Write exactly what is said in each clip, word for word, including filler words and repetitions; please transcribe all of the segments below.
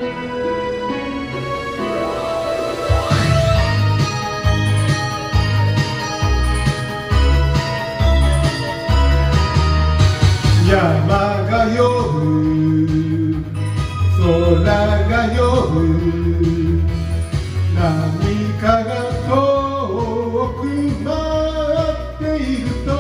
山が酔う空が酔う何かが遠く待っていると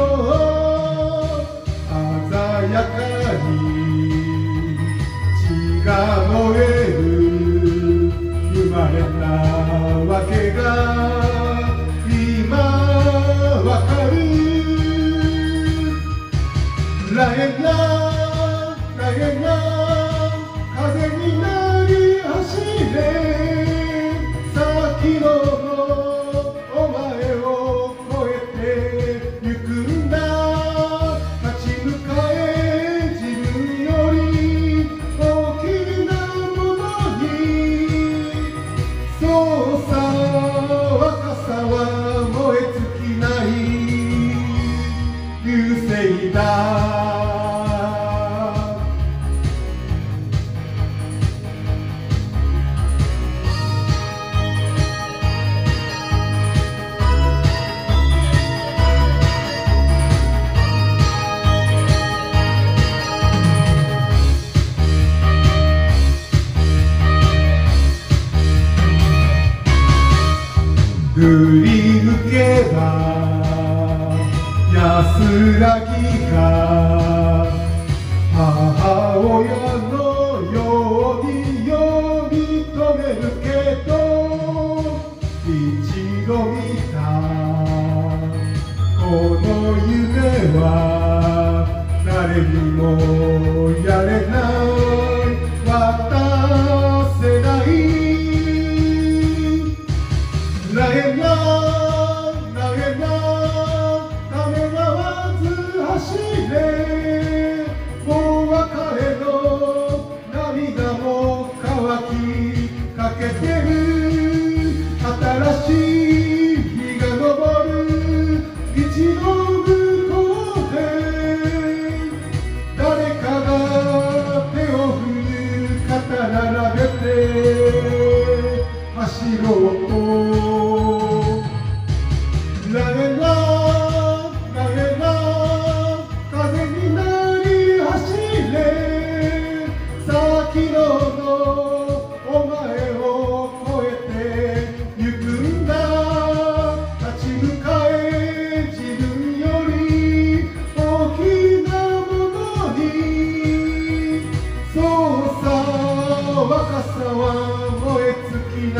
鮮やかに血が燃える生まれたわけが今わかるラエララエラ風になり走れ先のお前を越えてゆくんだ立ち向かえ自分より大きなものにそうさ若さは燃え尽きない流星だ振り向けば安らぎが母親のように呼び止めるけど一度見たこの夢は誰にもやれない渡せないラエララエラためらわず走れもう別れの涙も乾きかけてる新しい日が昇る道の向こうで誰かが手を振る肩並べて走ろうとラエララエラ風になり走れ先のお前を越えてゆくんだ立ち向かえ自分より大きなものにそうさ若さは燃え尽き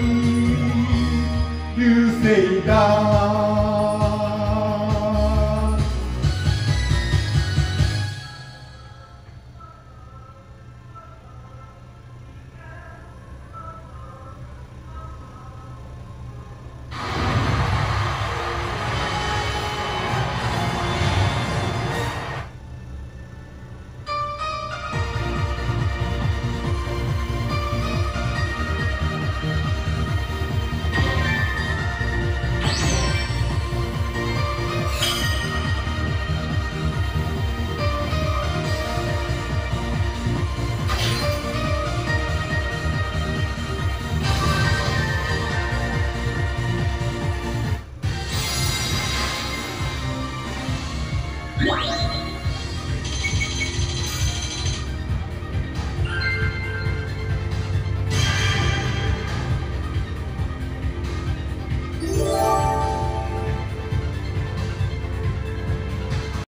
ない流星だ What?